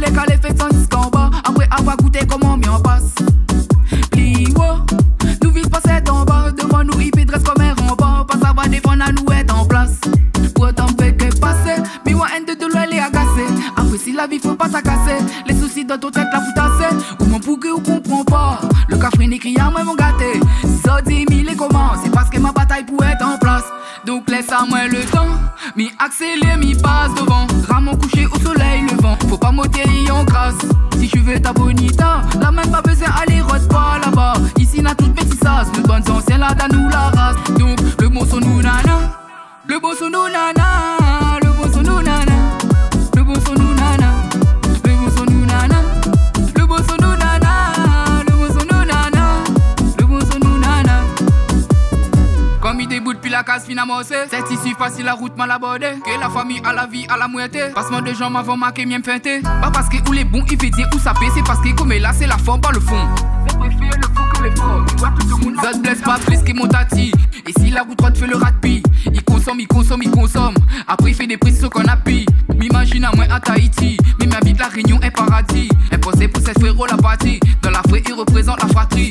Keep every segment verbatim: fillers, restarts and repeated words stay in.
calé, calé, fait son disque en bas. Après avoir goûté comment m'y en passe. Pliwo, nous vise pas c'est en bas. Devant nous, il dresse comme un rempart. Pas ça va défendre à nous être en place. Pourtant, fait que passer. Mais moi, un de deux, elle est agacée. Après, si la vie faut pas s'acasser. Les soucis dans ton tête, la foutasser. Ou mon pougue ou comprend pas. Le café n'est criant, moi, mon gâté. Ça dit mille et comment. C'est parce que ma bataille pour être en place. Donc, laisse à moi le temps. Mi accélère, mi passe devant. Ramon couché au soleil levant. Faut pas m'ôter en grâce. Si je veux ta bonita, la même pas besoin aller rôde pas là-bas. Ici n'a toute petite sas. Le bonnes anciens là dans nous la race. Donc, le bon son nous nana. Le bon son nous nana. Le bon son nous nana. Le bon son nous nana. Le bon son nous nana. Le bon son nous nana. Le bon son nous nana. Le bon son nous nana. Comme il déboute puis la case finalement c'est c'est ici facile la route mal abordée. Que la famille à la vie à la moitié. Passement de gens m'avant marqué m'y feinté. Pas parce que où les bons il fait dire où ça paie. C'est parce que comme là c'est la forme pas le fond. C'est préféré le fou que les forts. Ça te blesse pas plus que mon tati. Et si la route droite fait le ratpi. Il consomme, il consomme, il consomme. Après il fait des prises qu'on a pi. M'imagine à moi à Tahiti. Mais ma vie de la Réunion est paradis. Imposé pour cette frérot la partie. Dans la vraie il représente la fratrie.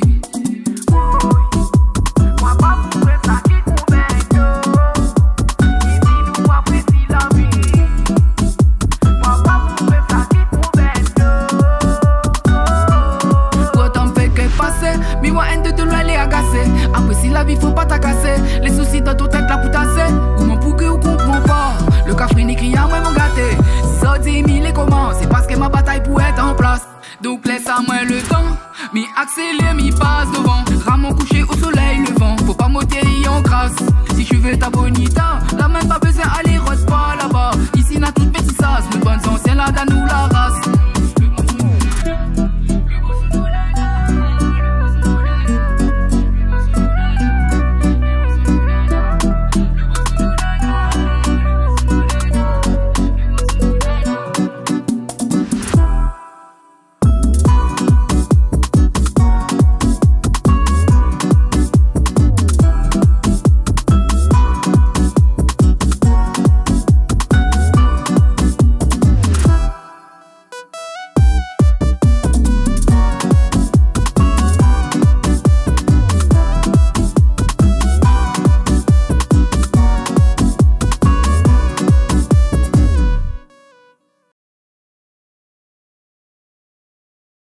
Moi pas pour ça qui mais moi un de deux elle est agacée. Après si la vie faut pas t'acasser. Les soucis dans ton tête la poutasser. Ou mon pougue ou comprend pas. Le café n'est criant moi mon gâté. Ça dit mille et comment. C'est parce que ma bataille pour être en place. Donc laisse à moi le temps. Mi accélère, mi passe devant. Ramon couché au soleil levant. Faut pas m'ôter en grâce. Si je veux ta bonita, la même pas besoin aller rôde pas là-bas. Ici n'a toute petite sas.